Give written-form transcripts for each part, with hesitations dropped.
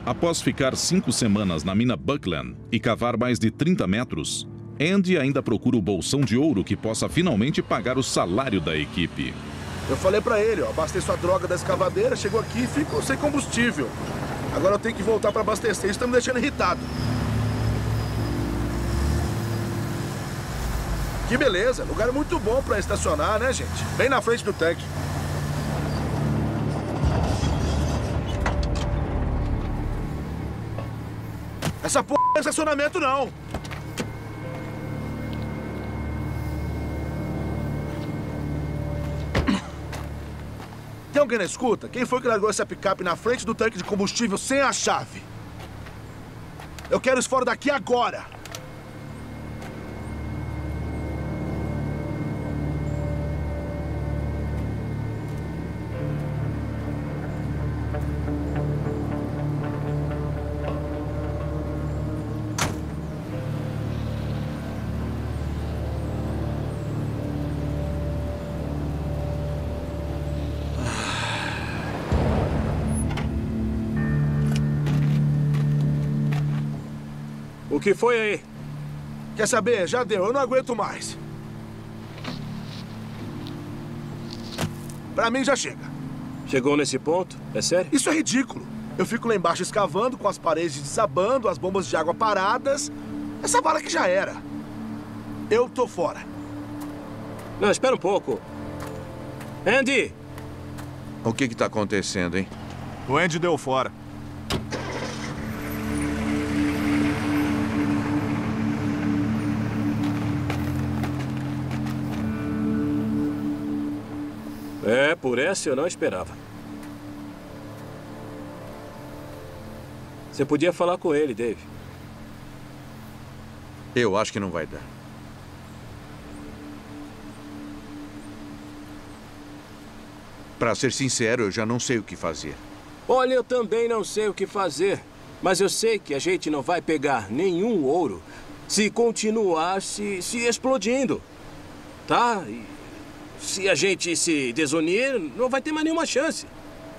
Após ficar 5 semanas na mina Buckland e cavar mais de 30 metros, Andy ainda procura o bolsão de ouro que possa finalmente pagar o salário da equipe. Eu falei pra ele, ó, abasteço a droga da escavadeira, chegou aqui e fico sem combustível. Agora eu tenho que voltar pra abastecer, isso tá me deixando irritado. Que beleza, lugar muito bom pra estacionar, né, gente? Bem na frente do tanque. Essa porra não é estacionamento, não. Tem alguém na escuta? Quem foi que largou essa picape na frente do tanque de combustível sem a chave? Eu quero isso fora daqui agora. O que foi aí? Quer saber? Já deu, eu não aguento mais. Pra mim já chega. Chegou nesse ponto? É sério? Isso é ridículo. Eu fico lá embaixo escavando, com as paredes desabando, as bombas de água paradas. Essa bala que já era. Eu tô fora. Não, espera um pouco. Andy! O que tá acontecendo, hein? O Andy deu fora. É, por essa eu não esperava. Você podia falar com ele, Dave. Eu acho que não vai dar. Pra ser sincero, eu já não sei o que fazer. Olha, eu também não sei o que fazer. Mas eu sei que a gente não vai pegar nenhum ouro se continuar se explodindo. Tá? E se a gente se desunir, não vai ter mais nenhuma chance.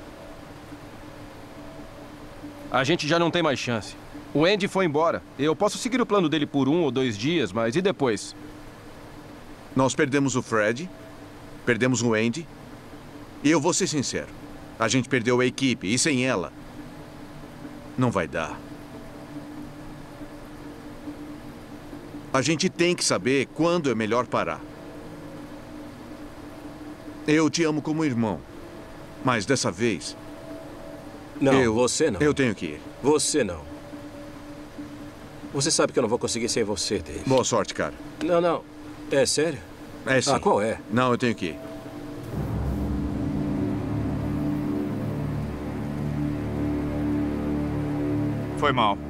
A gente já não tem mais chance. O Andy foi embora. Eu posso seguir o plano dele por 1 ou 2 dias, mas e depois? Nós perdemos o Fred, perdemos o Andy. E eu vou ser sincero. A gente perdeu a equipe e sem ela, não vai dar. A gente tem que saber quando é melhor parar. Eu te amo como irmão, mas dessa vez... Não, você não. Eu tenho que ir. Você não. Você sabe que eu não vou conseguir sem você, Dave. Boa sorte, cara. Não, não. É sério? É sim. Ah, qual é? Não, eu tenho que ir. Foi mal.